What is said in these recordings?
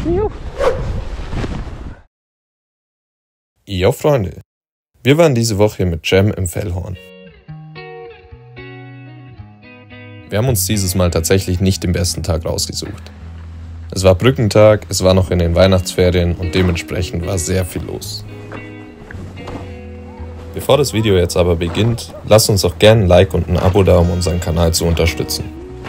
Jo Freunde, wir waren diese Woche mit Cem im Fellhorn. Wir haben uns dieses Mal tatsächlich nicht den besten Tag rausgesucht. Es war Brückentag, es war noch in den Weihnachtsferien und dementsprechend war sehr viel los. Bevor das Video jetzt aber beginnt, lasst uns doch gerne ein Like und ein Abo da, um unseren Kanal zu unterstützen.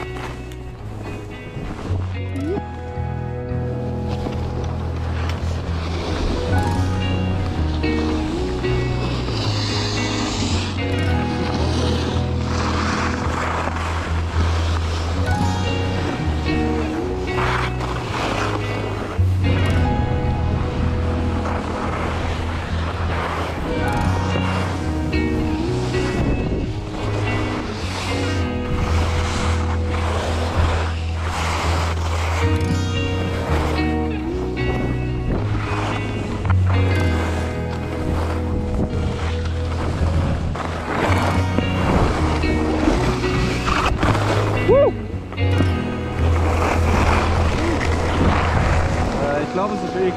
Ich glaube, es ist eklig.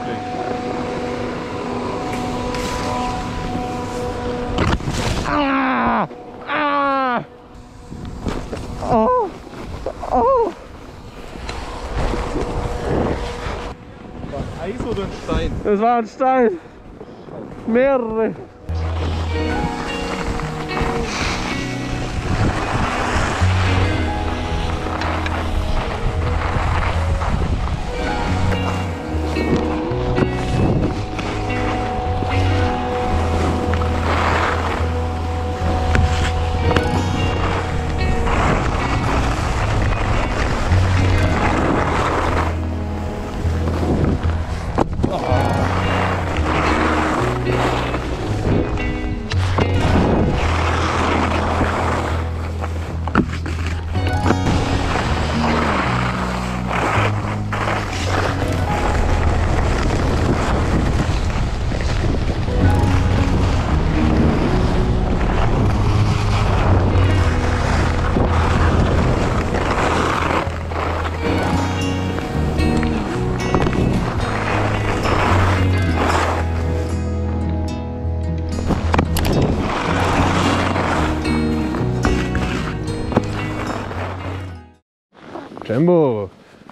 Ah! Ah! Oh! Oh! War Eis oder ein Stein? Das war ein Stein. Mehrere. Jumbo.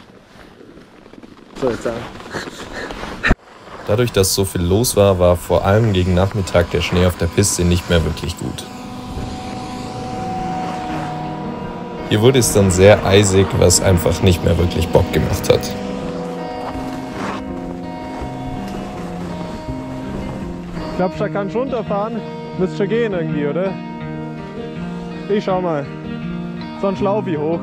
So jetzt sagen. Dadurch, dass so viel los war, war vor allem gegen Nachmittag der Schnee auf der Piste nicht mehr wirklich gut. Hier wurde es dann sehr eisig, was einfach nicht mehr wirklich Bock gemacht hat. Glaubst du, da kannst du runterfahren? Müsste schon gehen irgendwie, oder? Ich schau mal. Sonst laufe ich hoch.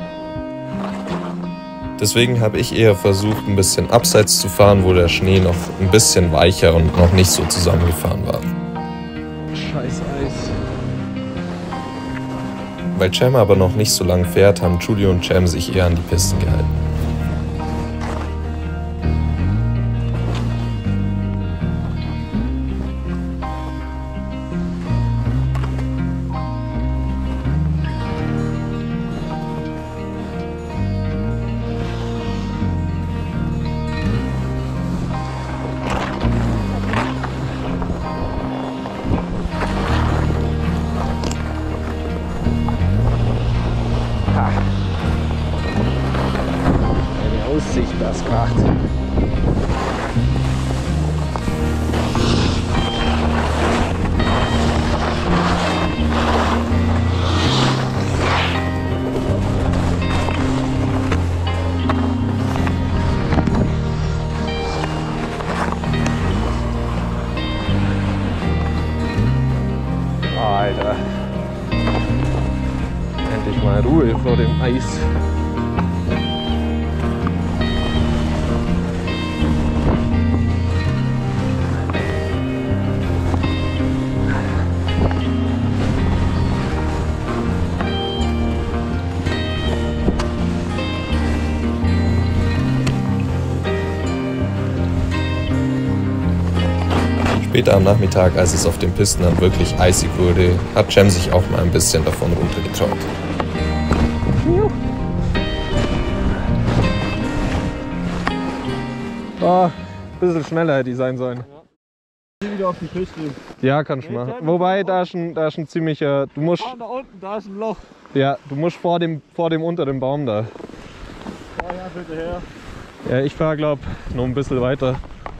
Deswegen habe ich eher versucht, ein bisschen abseits zu fahren, wo der Schnee noch ein bisschen weicher und noch nicht so zusammengefahren war. Scheiß Eis. Weil Cem aber noch nicht so lang fährt, haben Julio und Cem sich eher an die Pisten gehalten. Eine Aussicht, das kracht. Alter. Endlich mal Ruhe vor dem Eis. Später am Nachmittag, als es auf den Pisten dann wirklich eisig wurde, hat Cem sich auch mal ein bisschen davon runtergetraut. Oh, ein bisschen schneller hätte ich sein sollen. Ja. Wieder auf die Küste. Ja, kannst du machen. Wobei, da ist ein ziemlicher... Du musst... Da unten, da ist ein Loch. Ja, du musst vor dem unter dem Baum da. Ja, ja, bitte her. Ja, ich fahr glaub noch ein bisschen weiter.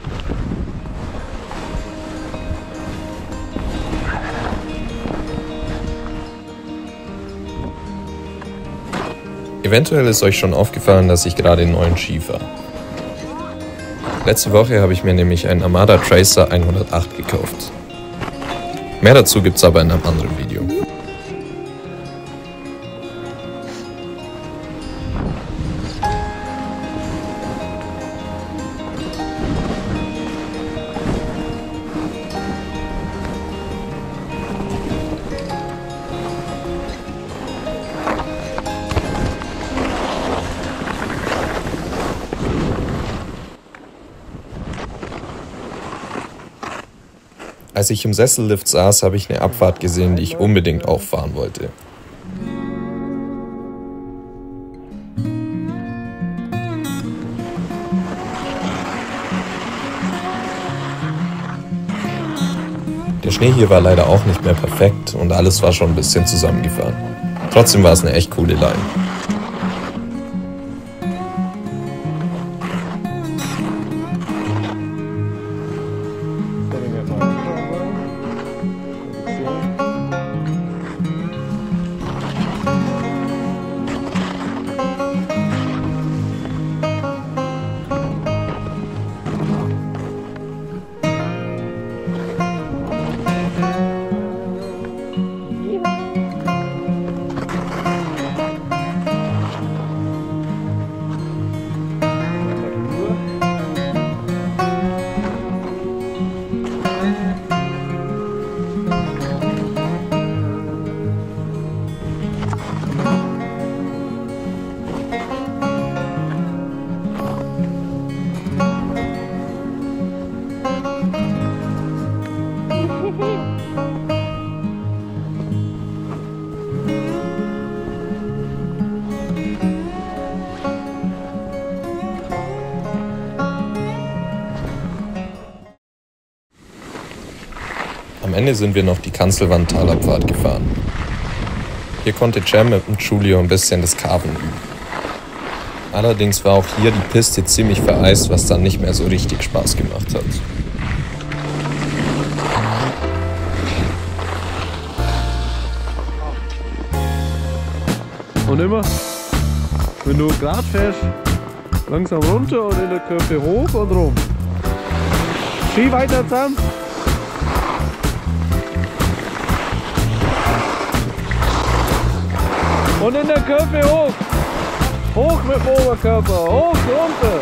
Eventuell ist euch schon aufgefallen, dass ich gerade einen neuen Ski fahre. Letzte Woche habe ich mir nämlich einen Armada Tracer 108 gekauft. Mehr dazu gibt's aber in einem anderen Video. Als ich im Sessellift saß, habe ich eine Abfahrt gesehen, die ich unbedingt auch fahren wollte. Der Schnee hier war leider auch nicht mehr perfekt und alles war schon ein bisschen zusammengefahren. Trotzdem war es eine echt coole Line. Am Ende sind wir noch die Kanzelwand-Talabfahrt gefahren. Hier konnte Cem mit dem Julio ein bisschen das Carven üben. Allerdings war auch hier die Piste ziemlich vereist, was dann nicht mehr so richtig Spaß gemacht hat. Und immer, wenn du gerade fährst, langsam runter und in der Kurve hoch und rum. Ski weiter zusammen. Und in der Kurve hoch. Hoch mit dem Oberkörper. Hoch, runter.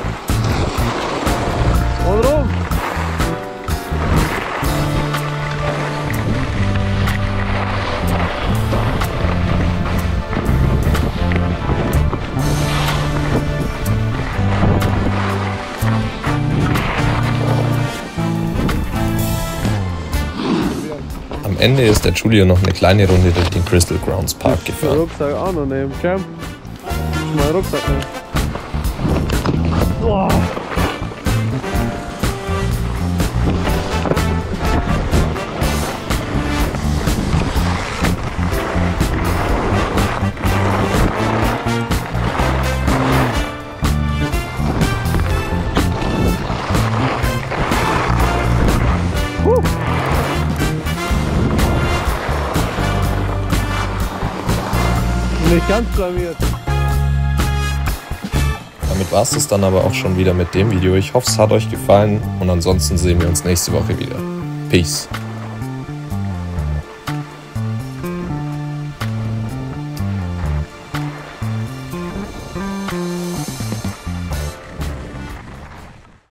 Und rum. Am Ende ist der Julio noch eine kleine Runde durch den Crystal Grounds Park Den gefahren. Rucksack auch noch nehmen. Cam, ich mal Rucksack nehmen. Boah. Nicht ganz blamiert. Damit war es dann aber auch schon wieder mit dem Video. Ich hoffe, es hat euch gefallen und ansonsten sehen wir uns nächste Woche wieder. Peace.